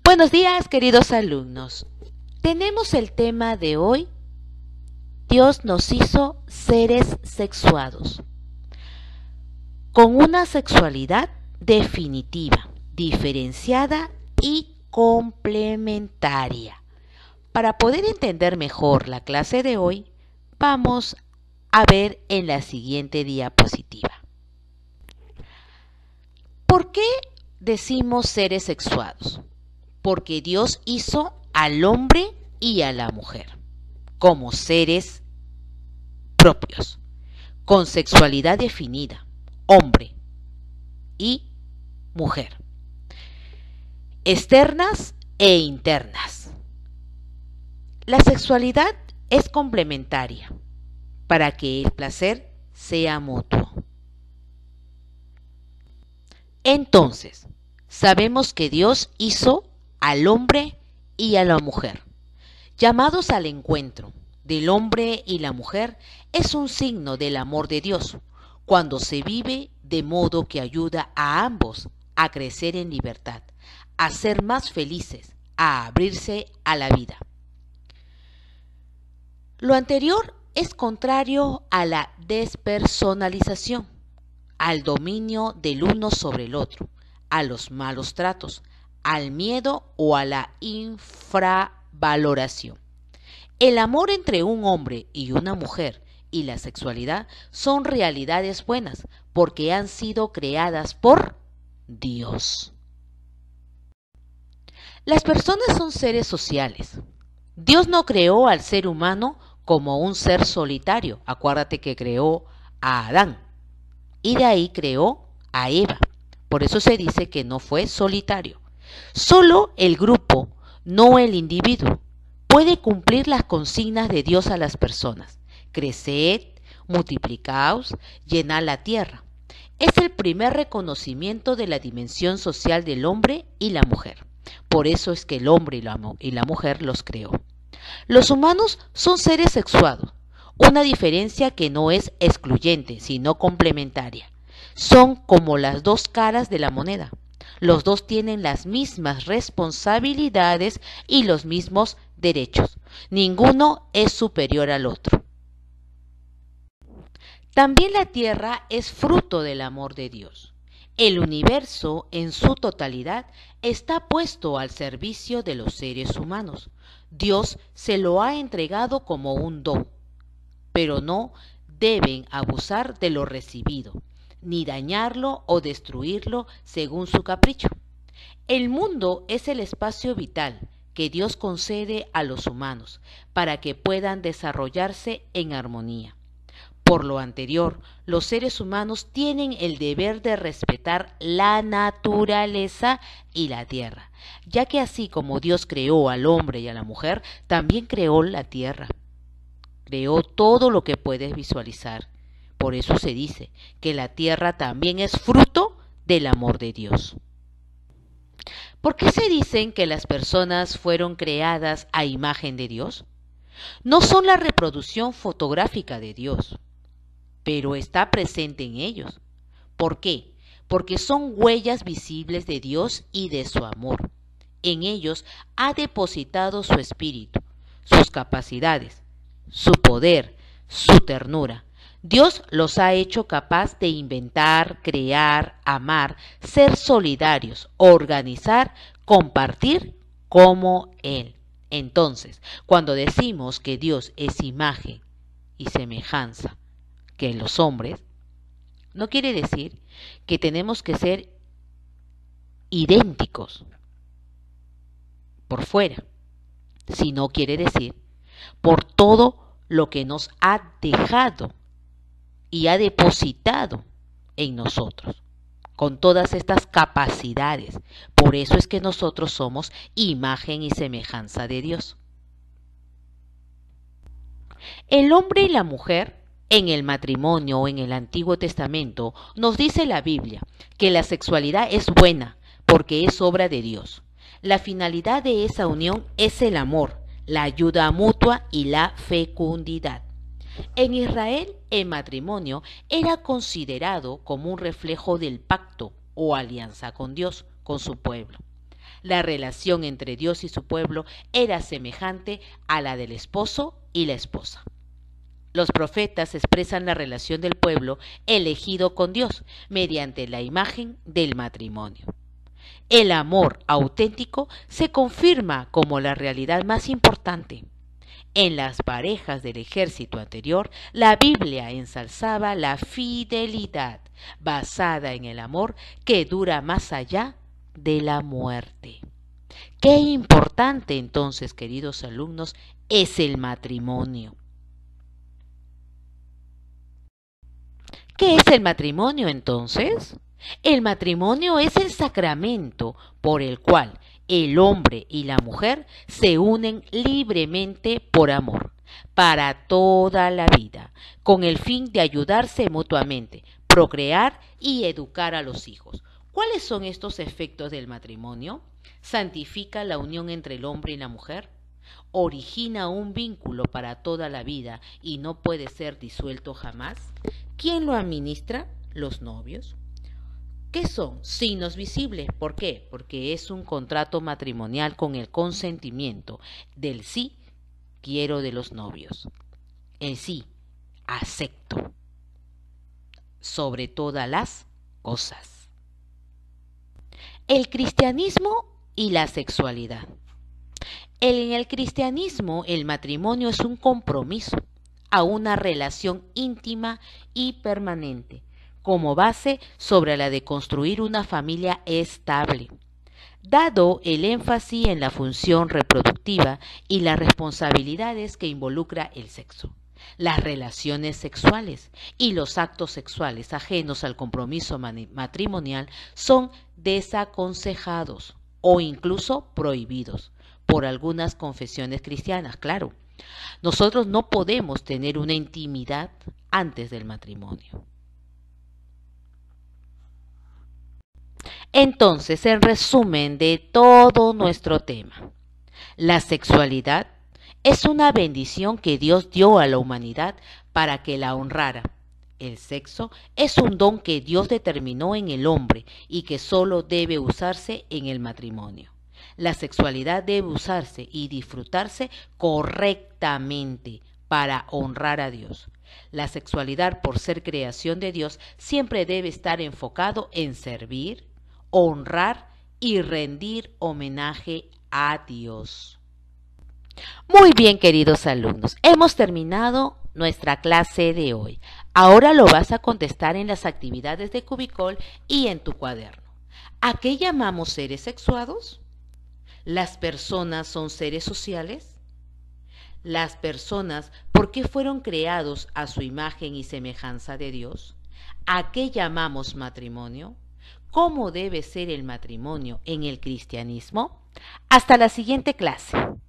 Buenos días, queridos alumnos. Tenemos el tema de hoy: Dios nos hizo seres sexuados, con una sexualidad definitiva, diferenciada y complementaria. Para poder entender mejor la clase de hoy, vamos a ver en la siguiente diapositiva. ¿Por qué decimos seres sexuados? Porque Dios hizo al hombre y a la mujer como seres propios, con sexualidad definida, hombre y mujer, externas e internas. La sexualidad es complementaria para que el placer sea mutuo. Entonces, sabemos que Dios hizo al hombre y a la mujer, llamados al encuentro del hombre y la mujer. Es un signo del amor de Dios cuando se vive de modo que ayuda a ambos a crecer en libertad, a ser más felices, a abrirse a la vida. Lo anterior es contrario a la despersonalización, al dominio del uno sobre el otro, a los malos tratos, al miedo o a la infravaloración. El amor entre un hombre y una mujer y la sexualidad son realidades buenas porque han sido creadas por Dios. Las personas son seres sociales. Dios no creó al ser humano como un ser solitario. Acuérdate que creó a Adán y de ahí creó a Eva. Por eso se dice que no fue solitario. Solo el grupo, no el individuo, puede cumplir las consignas de Dios a las personas: creced, multiplicaos, llenad la tierra. Es el primer reconocimiento de la dimensión social del hombre y la mujer. Por eso es que el hombre y la mujer los creó. Los humanos son seres sexuados, una diferencia que no es excluyente, sino complementaria. Son como las dos caras de la moneda. Los dos tienen las mismas responsabilidades y los mismos derechos. Ninguno es superior al otro. También la tierra es fruto del amor de Dios. El universo en su totalidad está puesto al servicio de los seres humanos. Dios se lo ha entregado como un don, pero no deben abusar de lo recibido, ni dañarlo o destruirlo según su capricho. El mundo es el espacio vital que Dios concede a los humanos para que puedan desarrollarse en armonía. Por lo anterior, los seres humanos tienen el deber de respetar la naturaleza y la tierra, ya que así como Dios creó al hombre y a la mujer, también creó la tierra. Creó todo lo que puedes visualizar. Por eso se dice que la tierra también es fruto del amor de Dios. ¿Por qué se dicen que las personas fueron creadas a imagen de Dios? No son la reproducción fotográfica de Dios, pero está presente en ellos. ¿Por qué? Porque son huellas visibles de Dios y de su amor. En ellos ha depositado su espíritu, sus capacidades, su poder, su ternura. Dios los ha hecho capaz de inventar, crear, amar, ser solidarios, organizar, compartir como Él. Entonces, cuando decimos que Dios es imagen y semejanza que los hombres, no quiere decir que tenemos que ser idénticos por fuera, sino quiere decir por todo lo que nos ha dejado y ha depositado en nosotros, con todas estas capacidades. Por eso es que nosotros somos imagen y semejanza de Dios. El hombre y la mujer, en el matrimonio o en el Antiguo Testamento, nos dice la Biblia que la sexualidad es buena porque es obra de Dios. La finalidad de esa unión es el amor, la ayuda mutua y la fecundidad. En Israel, el matrimonio era considerado como un reflejo del pacto o alianza con Dios, con su pueblo. La relación entre Dios y su pueblo era semejante a la del esposo y la esposa. Los profetas expresan la relación del pueblo elegido con Dios mediante la imagen del matrimonio. El amor auténtico se confirma como la realidad más importante. En las parejas del ejército anterior, la Biblia ensalzaba la fidelidad basada en el amor que dura más allá de la muerte. Qué importante entonces, queridos alumnos, es el matrimonio. ¿Qué es el matrimonio entonces? El matrimonio es el sacramento por el cual el hombre y la mujer se unen libremente por amor, para toda la vida, con el fin de ayudarse mutuamente, procrear y educar a los hijos. ¿Cuáles son estos efectos del matrimonio? Santifica la unión entre el hombre y la mujer, origina un vínculo para toda la vida y no puede ser disuelto jamás. ¿Quién lo administra? Los novios. ¿Qué son? Signos visibles. ¿Por qué? Porque es un contrato matrimonial con el consentimiento del sí quiero de los novios. El sí acepto sobre todas las cosas. El cristianismo y la sexualidad. En el cristianismo el matrimonio es un compromiso a una relación íntima y permanente, como base sobre la de construir una familia estable, dado el énfasis en la función reproductiva y las responsabilidades que involucra el sexo. Las relaciones sexuales y los actos sexuales ajenos al compromiso matrimonial son desaconsejados o incluso prohibidos por algunas confesiones cristianas, claro. Nosotros no podemos tener una intimidad antes del matrimonio. Entonces, en resumen de todo nuestro tema, la sexualidad es una bendición que Dios dio a la humanidad para que la honrara. El sexo es un don que Dios determinó en el hombre y que solo debe usarse en el matrimonio. La sexualidad debe usarse y disfrutarse correctamente para honrar a Dios. La sexualidad, por ser creación de Dios, siempre debe estar enfocado en servir, honrar y rendir homenaje a Dios. Muy bien, queridos alumnos, hemos terminado nuestra clase de hoy. Ahora lo vas a contestar en las actividades de Cubicol y en tu cuaderno. ¿A qué llamamos seres sexuados? ¿Las personas son seres sociales? ¿Las personas por qué fueron creados a su imagen y semejanza de Dios? ¿A qué llamamos matrimonio? ¿Cómo debe ser el matrimonio en el cristianismo? Hasta la siguiente clase.